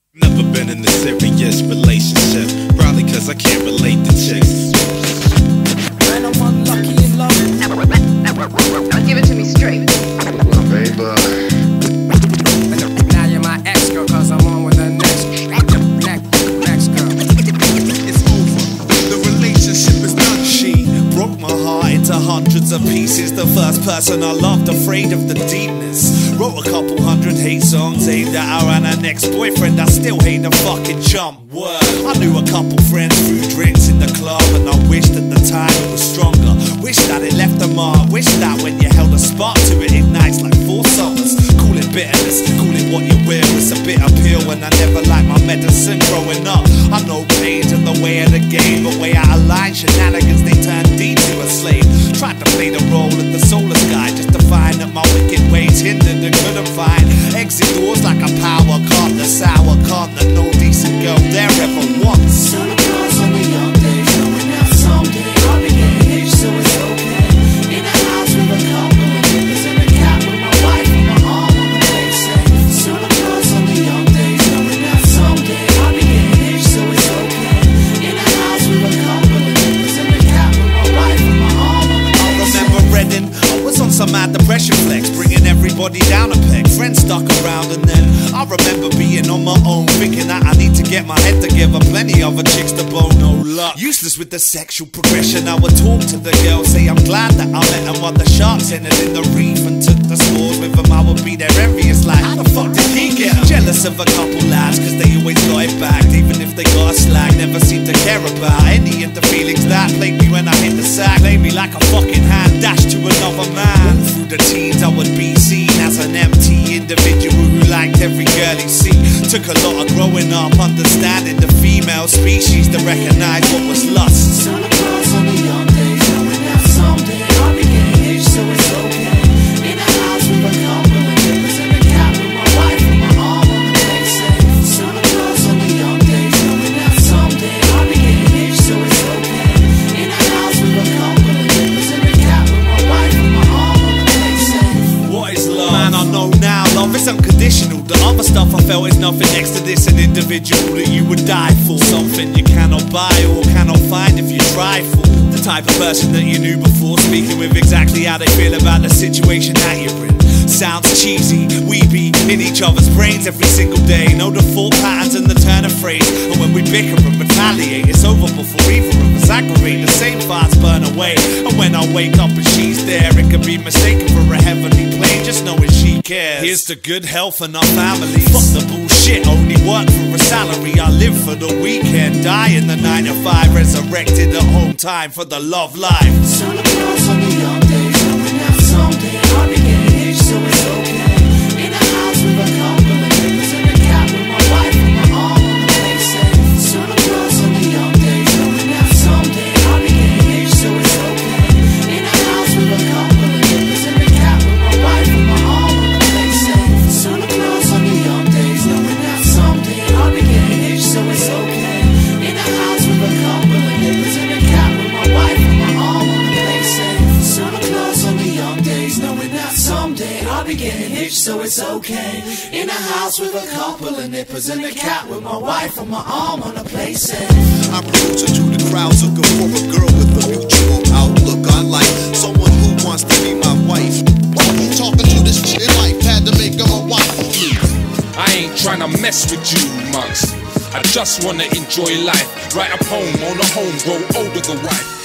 Never been in a serious relationship, probably cause I can't relate to chicks. Man, I'm unlucky in love. Now give it to me straight. Baby. Now you're my ex-girl, cause I'm on with the next girl. It's over, the relationship is done. She broke my heart into hundreds of pieces. The first person I loved, afraid of the deepness. Wrote a couple hundred hate songs aimed at her and her ex-boyfriend. I still hate the fucking chump. Word. I knew a couple friends threw drinks in the club, and I wished at the time it was stronger. Wish that it left a mark. Wish that when you held a spark to it ignites like 4 summers. Call it bitterness, call it what you will. It's a bitter pill, and I never liked my medicine growing up. I know pain to the way of the game, but way out of line shenanigans they turned D to a slave. Tried to play the role of the soulless guy just to find that my wicked ways hindered and couldn't find exit doors like a power card, the sour card that no decent girl there ever wants. Some girls on the young days, knowing that someday I'll be getting hitched, so it's okay. In a house with a couple of niggas and a cat with my wife and my arm on the leg. Say, some girls on the young days, knowing that someday I'll be getting hitched, so it's okay. In a house with a couple of niggas and a cat with my wife and my arm on the leg. I remember Reading, I was on some mad depression flex, bringing everybody down a peg. Friends stuck around, and then I remember being on my own, thinking that I need to get my head together. Plenty other chicks to bone, no luck. Useless with the sexual progression. I would talk to the girl, say I'm glad that I met them while the sharks entered in the reef and took the scores with them. I would be there envious, like how the fuck did he get them? Jealous of a couple lads, cause they always got it back, even if they got a slag. Never seemed to care about any of the feelings that plagued me when I hit the sack. Laid me like a fucking hand, dashed to another man. Through the teens I would be seen as an empty individual who liked every girl he see. Took a lot of growing up, understanding the female species to recognize what was lust. Some girls on the young days, knowing that someday I'll be getting hitched, so it's okay. In a house with a couple of niggas and a cat with my wife and my arm on the leg. Say, some girls on the young days, knowing that someday I'll be getting hitched, so it's okay. In a house with a couple of niggas and a cat with my wife and my arm on the leg. Say, what is love? Man, I know now, love is unconditional. The other stuff I felt is nothing next to this. An individual that you would die for, something you cannot buy or cannot find if you try for. The type of person that you knew before, speaking with exactly how they feel about the situation that you're in. Sounds cheesy, we be in each other's brains every single day. Know the thought patterns and the turn of phrase. And when we bicker and retaliate, it's over before either of us aggravate. The same thoughts burn away. And when I wake up and she's there, it could be mistaken for a heavenly plane, just knowing she cares. Here's to good health and our families. Fuck the bullshit, only work for a salary. I live for the weekend, die in the 9 to 5, resurrected at home time for the love life. some girls on the young days, knowing that someday I'll be getting hitched, so it's okay. In a house with a couple of niggas and a cat with my wife and my arm on the leg. Say, some girls on the young days, knowing that someday I'll be getting hitched, so it's okay. In a house with a couple of niggas and a cat with my wife and my arm on the leg. Say, some girls on the young days, knowing that someday I'll be getting hitched, so it's okay. In a house with a couple of niggas and a cat with my wife and my arm on the leg. Say, Santa Claus on the young days, knowing that someday I'll be getting hitched, so it's okay. In a house with a couple of nippers and a cat with my wife and my arm on a playset. I'm closer to the crowds looking for a girl with a mutual outlook. I like someone who wants to be my wife. Talking to this shit life, had to make her my wife. I ain't tryna mess with you, monks. I just wanna enjoy life. Write a poem on a home, grow older the wife.